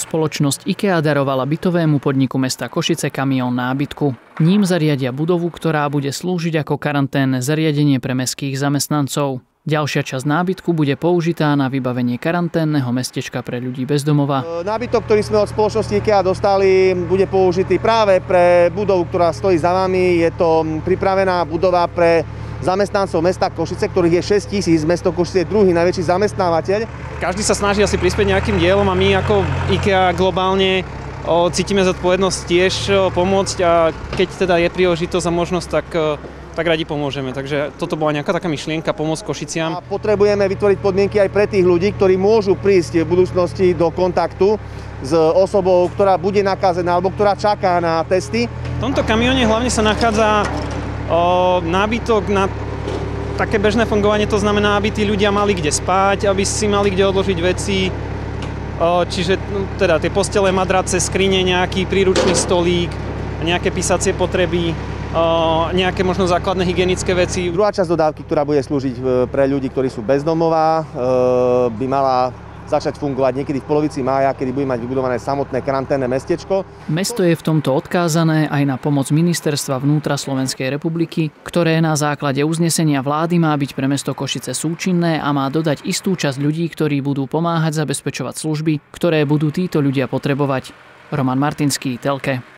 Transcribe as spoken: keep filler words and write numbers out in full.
spoločnosť IKEA darovala bytovému podniku mesta Košice kamión nábytku. Ním zariadia budovu, ktorá bude slúžiť ako karanténne zariadenie pre mestských zamestnancov. Ďalšia časť nábytku bude použitá na vybavenie karanténneho mestečka pre ľudí bez domova. Nábytok, ktorý sme od spoločnosti IKEA dostali, bude použitý práve pre budovu, ktorá stojí za vami. Je to pripravená budova pre zamestnancov mesta Košice, ktorých je šesť tisíc. Mesto Košice je druhý najväčší zamestnávateľ. Každý sa snaží asi prispieť nejakým dielom a my ako IKEA globálne o, cítime zodpovednosť tiež o, pomôcť a keď teda je príležitosť a možnosť, tak o, tak radi pomôžeme. Takže toto bola nejaká taká myšlienka, pomôcť Košiciam. A potrebujeme vytvoriť podmienky aj pre tých ľudí, ktorí môžu prísť v budúcnosti do kontaktu s osobou, ktorá bude nakazená alebo ktorá čaká na testy. V tomto kamióne hlavne sa nachádza o, nábytok na také bežné fungovanie, to znamená, aby tí ľudia mali kde spať, aby si mali kde odložiť veci. O, čiže no, teda tie postele, madrace, skrine, nejaký príručný stolík, nejaké písacie potreby, o, nejaké možno základné hygienické veci. Druhá časť dodávky, ktorá bude slúžiť pre ľudí, ktorí sú bezdomová, by mala začať fungovať niekedy v polovici mája, kedy bude mať vybudované samotné karanténne mestečko. Mesto je v tomto odkázané aj na pomoc Ministerstva vnútra Slovenskej republiky, ktoré na základe uznesenia vlády má byť pre mesto Košice súčinné a má dodať istú časť ľudí, ktorí budú pomáhať zabezpečovať služby, ktoré budú títo ľudia potrebovať. Roman Martinský, Telke.